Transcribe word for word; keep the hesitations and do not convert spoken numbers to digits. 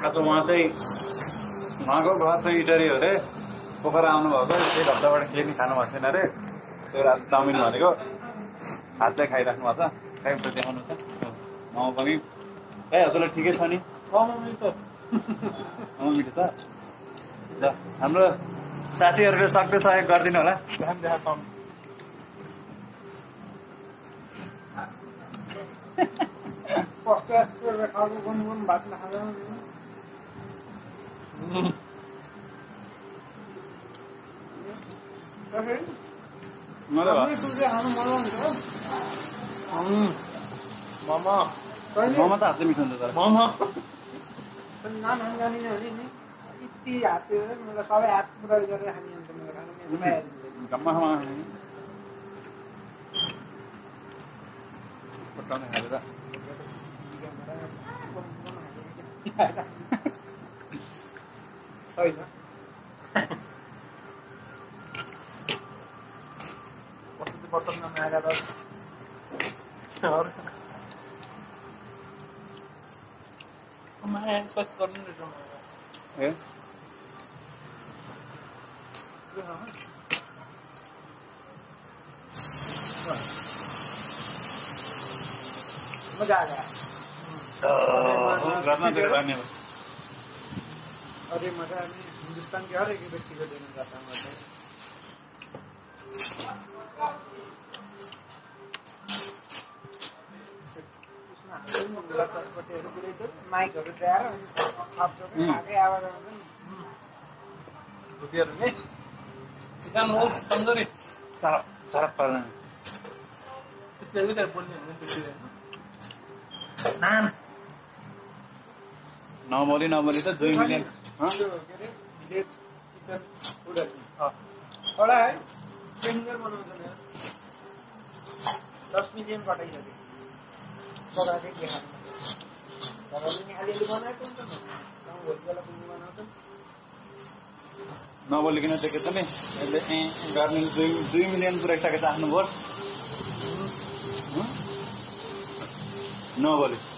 खाँचो उहाँ चाहिँ उहाँको घर चाहिँ इटरी हो अरे पोखरा आउनुभएको एक हप्ताबाट केही पनि खानु भएको छैन अरे त्यो रात चाउमिन भनेको हातले खाइराख्नु भएको छ खाइन्छ देखाउनु छ मोमो पनि ए हजुरलाई ठिकै छ नि मोमो मिठो मोमो मिठो छ ल हाम्रो साथीहरूले सक्दो सहयोग गरिदिनु होला मोमो त हातले मिठो हुन्छ तर मोमो यति हात सबै हात पुरा गरेर खाने गम्मा पटाउने हालेर होइन वसन्ती वर्षमा आएका दस स्पष्ट गर्नु ए मजा आया अरे मजा हिंदुस्तान के हर एक व्यक्ति को देना चाहता हूँ माइकहरू ल्याएर आगे आवाज आउँछ नि चिकन रोल्स तन्दुरी सारा सारा पर्दैन त्यसले उता बोल्ने हो नि नान नबोली नबोली त दुई मिलियन भिलेज किचन फुडहरू एउटा है पेन्जर बनाउँछ नि दस मिलियन पठाइसक्यो पकाएको देखाएको तपाईँले अलिअलि बनाएको हुन्छ नि भोलि बेला पुग्नु बनाउँछ नबोलिकन देखेको छ नि यसले ए गर्ने दुई दुई मिलियन पुऱ्याइसकेको छ आफ्नो भोट नबोली